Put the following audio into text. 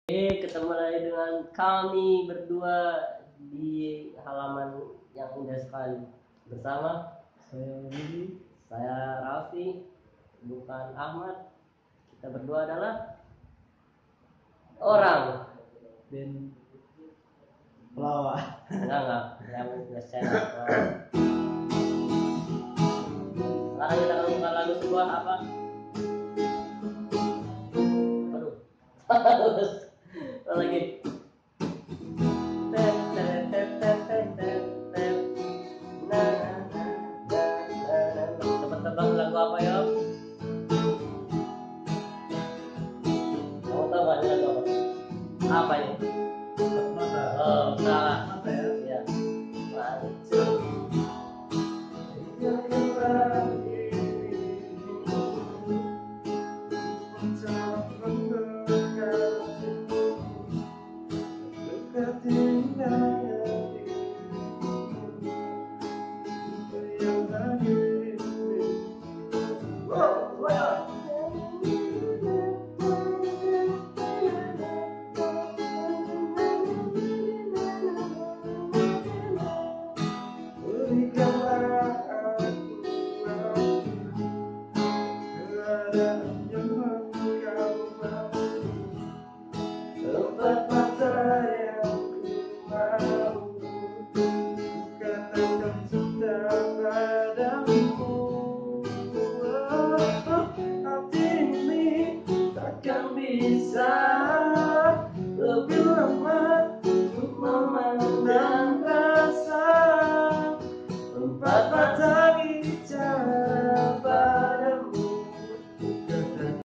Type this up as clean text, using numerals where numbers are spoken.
Ketemu lagi dengan kami berdua di halaman yang indah sekali bersama saya Raffi, bukan Ahmad. Kita berdua adalah orang dan pelawak. enggak yang channel. Sekarang kita akan buka lagu sebuah apa? Aduh. Lagi tebak-tebak lagu apa ya? Kamu tahu gak ini lagu apa? Apa ini? Oh, salah. Ya. Lanjut. Tempat mata yang ku mau katakan cinta padamu. Hati ini takkan bisa lebih lama